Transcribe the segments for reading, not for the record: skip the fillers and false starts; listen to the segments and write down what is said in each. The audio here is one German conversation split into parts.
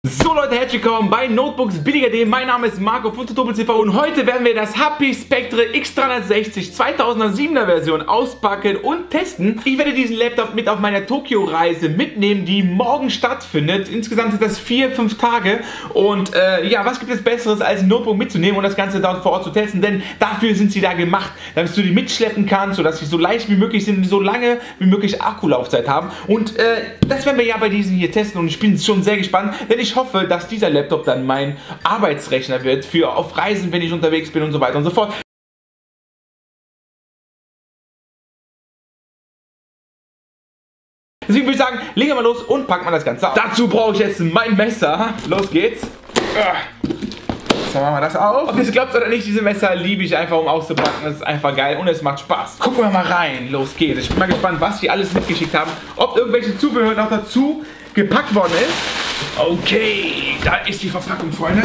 So Leute, herzlich willkommen bei Notebooks billiger.de. Mein Name ist Marco von TutorialTV und heute werden wir das HP Spectre X360 2007er Version auspacken und testen. Ich werde diesen Laptop mit auf meiner Tokio-Reise mitnehmen, die morgen stattfindet. Insgesamt sind das 4-5 Tage und ja, was gibt es Besseres als ein Notebook mitzunehmen und das Ganze dort vor Ort zu testen, denn dafür sind sie da gemacht, damit du die mitschleppen kannst, sodass sie so leicht wie möglich sind und so lange wie möglich Akkulaufzeit haben und das werden wir ja bei diesen hier testen und ich bin schon sehr gespannt, denn ich hoffe, dass dieser Laptop dann mein Arbeitsrechner wird für auf Reisen, wenn ich unterwegs bin und so weiter und so fort. Deswegen würde ich sagen, legen wir mal los und packen wir das Ganze auf. Dazu brauche ich jetzt mein Messer. Los geht's. So, machen wir das auf. Ob ihr es glaubt oder nicht, diese Messer liebe ich einfach, um auszupacken. Das ist einfach geil und es macht Spaß. Gucken wir mal rein. Los geht's. Ich bin mal gespannt, was die alles mitgeschickt haben. Ob irgendwelche Zubehör noch dazu gepackt worden ist. Okay, da ist die Verpackung, Freunde.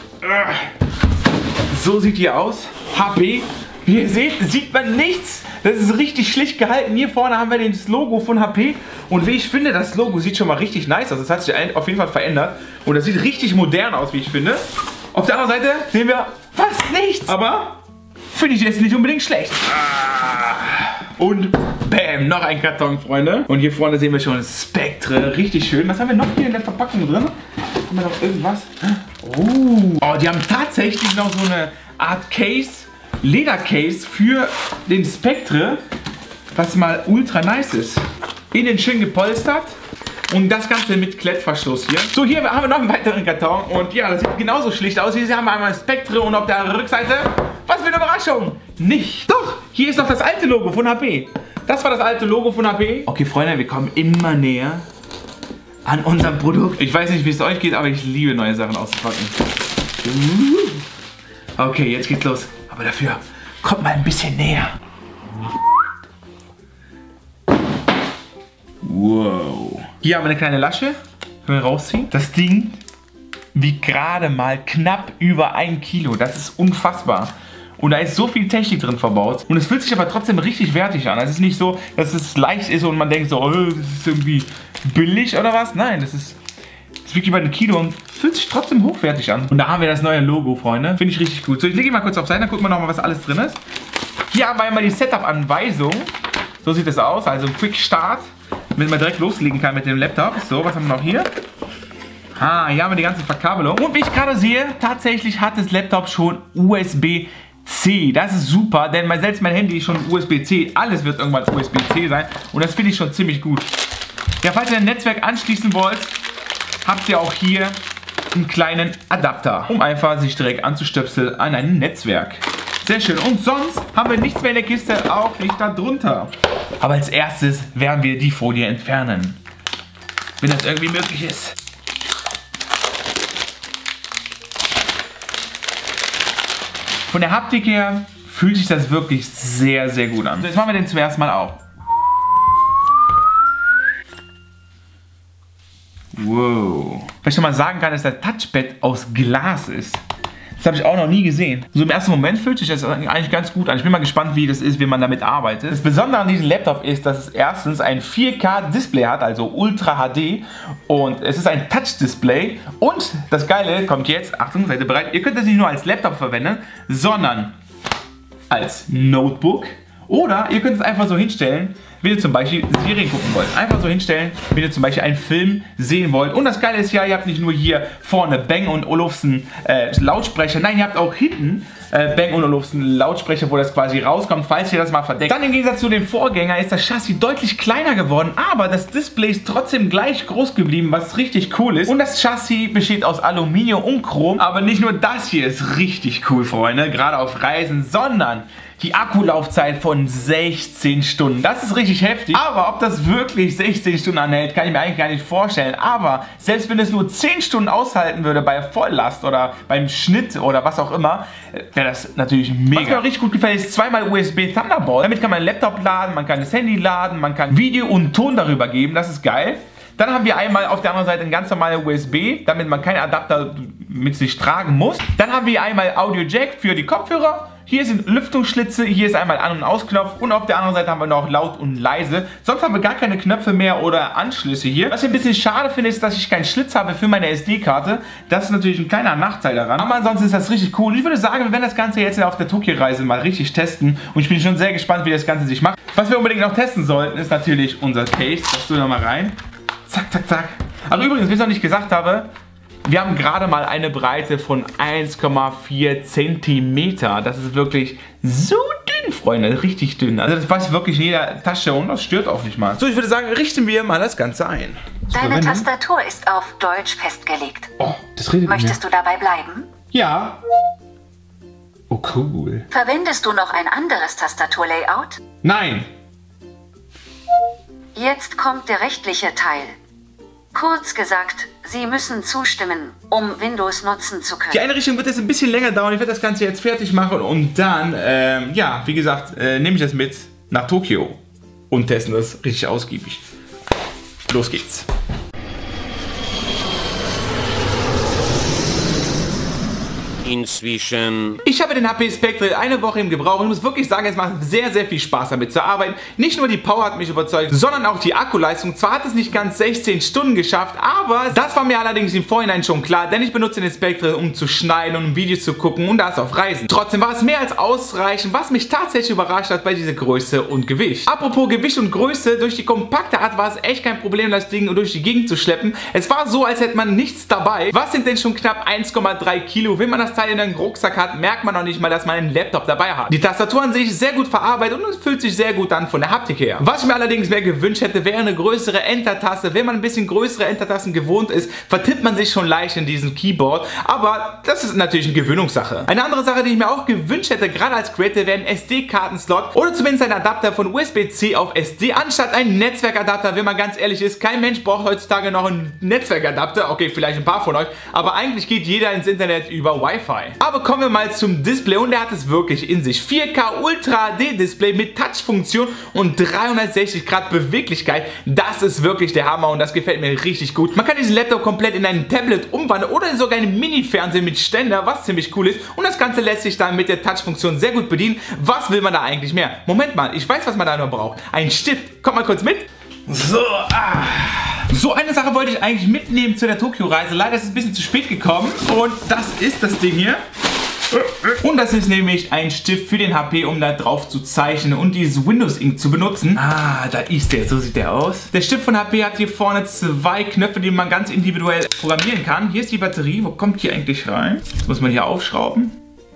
So sieht die aus. HP. Wie ihr seht, sieht man nichts. Das ist richtig schlicht gehalten. Hier vorne haben wir das Logo von HP. Und wie ich finde, das Logo sieht schon mal richtig nice aus. Das hat sich auf jeden Fall verändert. Und das sieht richtig modern aus, wie ich finde. Auf der anderen Seite sehen wir fast nichts. Aber finde ich jetzt nicht unbedingt schlecht. Und bam, noch ein Karton, Freunde. Und hier vorne sehen wir schon Spectre. Richtig schön. Was haben wir noch hier in der Verpackung drin? Haben wir noch irgendwas? Oh, die haben tatsächlich noch so eine Art Case, Ledercase für den Spectre, was mal ultra nice ist. Innen schön gepolstert. Und das Ganze mit Klettverschluss hier. So, hier haben wir noch einen weiteren Karton. Und ja, das sieht genauso schlicht aus. Hier haben wir einmal Spectre und auf der Rückseite, was für eine Überraschung, nicht. Doch, hier ist noch das alte Logo von HP. Das war das alte Logo von HP. Okay, Freunde, wir kommen immer näher an unserem Produkt. Ich weiß nicht, wie es euch geht, aber ich liebe neue Sachen auszupacken. Okay, jetzt geht's los. Aber dafür kommt mal ein bisschen näher. Wow. Hier haben wir eine kleine Lasche. Können wir rausziehen. Das Ding wiegt gerade mal knapp über 1 Kilo. Das ist unfassbar. Und da ist so viel Technik drin verbaut. Und es fühlt sich aber trotzdem richtig wertig an. Es ist nicht so, dass es leicht ist und man denkt so, oh, das ist irgendwie billig oder was. Nein, das wiegt über 1 Kilo und fühlt sich trotzdem hochwertig an. Und da haben wir das neue Logo, Freunde. Finde ich richtig gut. So, ich lege ihn mal kurz auf Seite, dann gucken wir nochmal, was alles drin ist. Hier haben wir einmal die Setup-Anweisung. So sieht es aus. Also Quick Start, damit man direkt loslegen kann mit dem Laptop. So, was haben wir noch hier? Hier haben wir die ganze Verkabelung. Und wie ich gerade sehe, tatsächlich hat das Laptop schon USB-C. Das ist super, denn selbst mein Handy ist schon USB-C. Alles wird irgendwann USB-C sein. Und das finde ich schon ziemlich gut. Ja, falls ihr ein Netzwerk anschließen wollt, habt ihr auch hier einen kleinen Adapter, um einfach sich direkt anzustöpseln an ein Netzwerk. Sehr schön. Und sonst haben wir nichts mehr in der Kiste, auch nicht da drunter. Aber als erstes werden wir die Folie entfernen. Wenn das irgendwie möglich ist. Von der Haptik her fühlt sich das wirklich sehr, sehr gut an. Jetzt machen wir den zum ersten Mal auf. Wow. Was ich schon mal sagen kann, ist, dass das Touchpad aus Glas ist. Das habe ich auch noch nie gesehen. So im ersten Moment fühlt sich das eigentlich ganz gut an. Ich bin mal gespannt, wie das ist, wie man damit arbeitet. Das Besondere an diesem Laptop ist, dass es erstens ein 4K-Display hat, also Ultra HD. Und es ist ein Touch-Display. Und das Geile kommt jetzt, Achtung, seid ihr bereit? Ihr könnt das nicht nur als Laptop verwenden, sondern als Notebook. Oder ihr könnt es einfach so hinstellen, wenn ihr zum Beispiel Serien gucken wollt. Einfach so hinstellen, wenn ihr zum Beispiel einen Film sehen wollt. Und das Geile ist ja, ihr habt nicht nur hier vorne Bang & Olufsen Lautsprecher, nein, ihr habt auch hinten Bang & Olufsen Lautsprecher, wo das quasi rauskommt, falls ihr das mal verdeckt. Dann im Gegensatz zu dem Vorgänger ist das Chassis deutlich kleiner geworden, aber das Display ist trotzdem gleich groß geblieben, was richtig cool ist. Und das Chassis besteht aus Aluminium und Chrom, aber nicht nur das hier ist richtig cool, Freunde, gerade auf Reisen, sondern die Akkulaufzeit von 16 Stunden. Das ist richtig heftig. Aber ob das wirklich 16 Stunden anhält, kann ich mir eigentlich gar nicht vorstellen. Aber selbst wenn es nur 10 Stunden aushalten würde bei Volllast oder beim Schnitt oder was auch immer, wäre das natürlich mega. Was mir auch richtig gut gefällt, ist zweimal USB Thunderbolt. Damit kann man einen Laptop laden, man kann das Handy laden, man kann Video und Ton darüber geben. Das ist geil. Dann haben wir einmal auf der anderen Seite ein ganz normaler USB, damit man keinen Adapter mit sich tragen muss. Dann haben wir einmal Audio Jack für die Kopfhörer, Hier sind Lüftungsschlitze, hier ist einmal An- und Ausknopf und auf der anderen Seite haben wir noch laut und leise. Sonst haben wir gar keine Knöpfe mehr oder Anschlüsse hier. Was ich ein bisschen schade finde, ist, dass ich keinen Schlitz habe für meine SD-Karte. Das ist natürlich ein kleiner Nachteil daran. Aber ansonsten ist das richtig cool. Ich würde sagen, wir werden das Ganze jetzt auf der Tokio-Reise mal richtig testen. Und ich bin schon sehr gespannt, wie das Ganze sich macht. Was wir unbedingt noch testen sollten, ist natürlich unser Case. Das tun wir mal rein. Zack, zack, zack. Aber übrigens, wie ich noch nicht gesagt habe, wir haben gerade mal eine Breite von 1,4 cm. Das ist wirklich so dünn, Freunde. Richtig dünn. Also das passt wirklich in jeder Tasche und das stört auch nicht mal. So, ich würde sagen, richten wir mal das Ganze ein. Deine Tastatur ist auf Deutsch festgelegt. Oh, das redet mit mir. Möchtest du dabei bleiben? Ja. Oh, cool. Verwendest du noch ein anderes Tastaturlayout? Nein. Jetzt kommt der rechtliche Teil. Kurz gesagt, Sie müssen zustimmen, um Windows nutzen zu können. Die Einrichtung wird jetzt ein bisschen länger dauern. Ich werde das Ganze jetzt fertig machen und dann, ja, wie gesagt, nehme ich das mit nach Tokio und testen das richtig ausgiebig. Los geht's. Inzwischen. Ich habe den HP Spectre eine Woche im Gebrauch und muss wirklich sagen, es macht sehr, sehr viel Spaß damit zu arbeiten. Nicht nur die Power hat mich überzeugt, sondern auch die Akkuleistung. Zwar hat es nicht ganz 16 Stunden geschafft, aber das war mir allerdings im Vorhinein schon klar, denn ich benutze den Spectre, um zu schneiden und um Videos zu gucken und das auf Reisen. Trotzdem war es mehr als ausreichend, was mich tatsächlich überrascht hat bei dieser Größe und Gewicht. Apropos Gewicht und Größe, durch die kompakte Art war es echt kein Problem, das Ding durch die Gegend zu schleppen. Es war so, als hätte man nichts dabei. Was sind denn schon knapp 1,3 Kilo? Wenn man das Teil in einen Rucksack hat, merkt man noch nicht mal, dass man einen Laptop dabei hat. Die Tastatur an sich ist sehr gut verarbeitet und es fühlt sich sehr gut an von der Haptik her. Was ich mir allerdings mehr gewünscht hätte, wäre eine größere Enter-Taste. Wenn man ein bisschen größere Enter-Tasten gewohnt ist, vertippt man sich schon leicht in diesem Keyboard, aber das ist natürlich eine Gewöhnungssache. Eine andere Sache, die ich mir auch gewünscht hätte, gerade als Creator, wäre ein SD-Karten-Slot oder zumindest ein Adapter von USB-C auf SD, anstatt ein Netzwerkadapter. Wenn man ganz ehrlich ist, kein Mensch braucht heutzutage noch einen Netzwerkadapter. Okay, vielleicht ein paar von euch, aber eigentlich geht jeder ins Internet über Wi-Fi. Aber kommen wir mal zum Display und der hat es wirklich in sich. 4K Ultra HD Display mit Touch-Funktion und 360 Grad Beweglichkeit. Das ist wirklich der Hammer und das gefällt mir richtig gut. Man kann diesen Laptop komplett in ein Tablet umwandeln oder sogar einen Mini-Fernseher mit Ständer, was ziemlich cool ist. Und das Ganze lässt sich dann mit der Touch-Funktion sehr gut bedienen. Was will man da eigentlich mehr? Moment mal, ich weiß, was man da noch braucht. Ein Stift. Kommt mal kurz mit. So, So eine Sache wollte ich eigentlich mitnehmen zu der Tokio-Reise. Leider ist es ein bisschen zu spät gekommen. Und das ist das Ding hier. Und das ist nämlich ein Stift für den HP, um da drauf zu zeichnen und dieses Windows Ink zu benutzen. Ah, da ist der. So sieht der aus. Der Stift von HP hat hier vorne zwei Knöpfe, die man ganz individuell programmieren kann. Hier ist die Batterie. Wo kommt die eigentlich rein? Das muss man hier aufschrauben.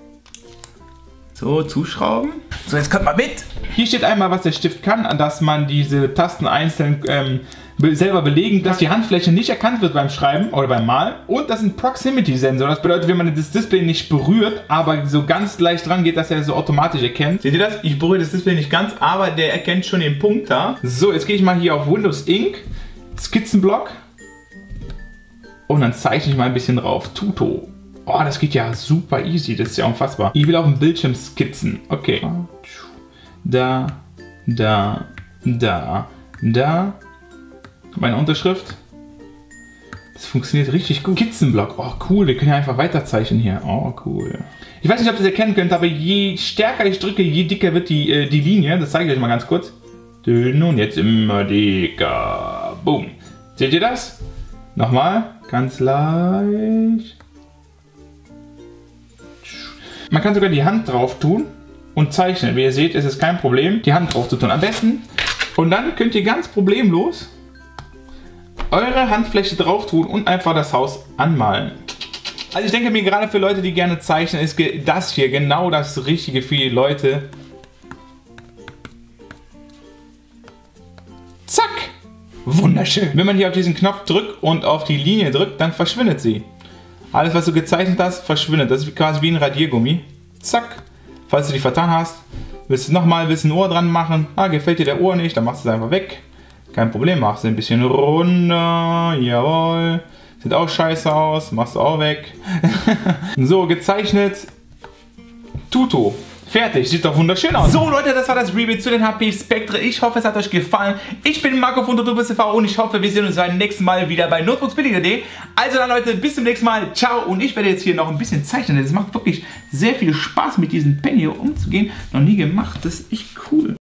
So, zuschrauben. So, jetzt kommt mal mit. Hier steht einmal, was der Stift kann, dass man diese Tasten einzeln selber belegen, dass die Handfläche nicht erkannt wird beim Schreiben oder beim Malen. Und das ist ein Proximity-Sensor. Das bedeutet, wenn man das Display nicht berührt, aber so ganz leicht dran geht, dass er so automatisch erkennt. Seht ihr das? Ich berühre das Display nicht ganz, aber der erkennt schon den Punkt da. So, jetzt gehe ich mal hier auf Windows Ink, Skizzenblock und dann zeichne ich mal ein bisschen drauf. Tuto. Oh, das geht ja super easy, das ist ja unfassbar. Ich will auf dem Bildschirm skizzen. Okay. Da, da, da, da. Meine Unterschrift. Das funktioniert richtig gut. Skizzenblock. Oh, cool. Wir können ja einfach weiterzeichnen hier. Oh, cool. Ich weiß nicht, ob ihr das erkennen könnt, aber je stärker ich drücke, je dicker wird die Linie. Das zeige ich euch mal ganz kurz. Und jetzt immer dicker. Boom. Seht ihr das? Nochmal. Ganz leicht. Man kann sogar die Hand drauf tun und zeichnen. Wie ihr seht, ist es kein Problem, die Hand drauf zu tun. Am besten. Und dann könnt ihr ganz problemlos eure Handfläche drauf tun und einfach das Haus anmalen. Also ich denke mir, gerade für Leute, die gerne zeichnen, ist das hier genau das Richtige für die Leute. Zack! Wunderschön. Wenn man hier auf diesen Knopf drückt und auf die Linie drückt, dann verschwindet sie. Alles, was du gezeichnet hast, verschwindet. Das ist quasi wie ein Radiergummi. Zack. Falls du dich vertan hast, willst du nochmal ein Ohr dran machen. Ah, gefällt dir der Ohr nicht, dann machst du es einfach weg. Kein Problem, machst du ein bisschen runter. Jawohl. Sieht auch scheiße aus, machst du auch weg. So, gezeichnet. Tuto. Fertig, sieht doch wunderschön aus. So Leute, das war das Review zu den HP Spectre. Ich hoffe, es hat euch gefallen. Ich bin Marco von TutorialsTV und ich hoffe, wir sehen uns beim nächsten Mal wieder bei Notebooks-Billig.de. Also dann Leute, bis zum nächsten Mal. Ciao. Und ich werde jetzt hier noch ein bisschen zeichnen. Es macht wirklich sehr viel Spaß, mit diesem Pen hier umzugehen. Noch nie gemacht. Das ist echt cool.